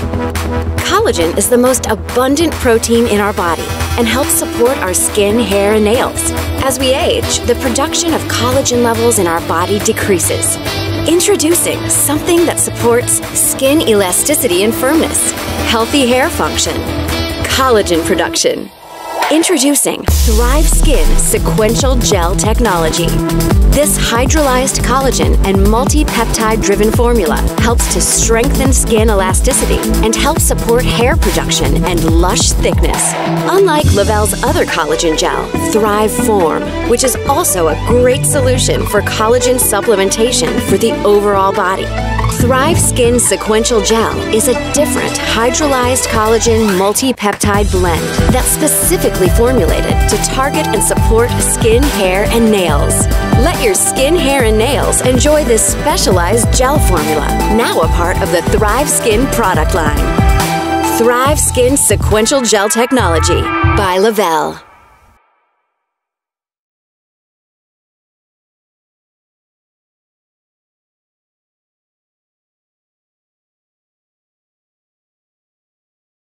Collagen is the most abundant protein in our body and helps support our skin, hair, and nails. As we age, the production of collagen levels in our body decreases. Introducing something that supports skin elasticity and firmness, healthy hair function, collagen production. Introducing Thrive Skin Sequential Gel Technology. This hydrolyzed collagen and multi-peptide driven formula helps to strengthen skin elasticity and help support hair production and lush thickness. Unlike le-vel's other collagen gel, Thrive Form, which is also a great solution for collagen supplementation for the overall body. Thrive Skin Sequential Gel is a different hydrolyzed collagen multi-peptide blend that's specifically formulated to target and support skin, hair, and nails. Let your skin, hair, and nails enjoy this specialized gel formula, now a part of the Thrive Skin product line. Thrive Skin Sequential Gel Technology by le-vel.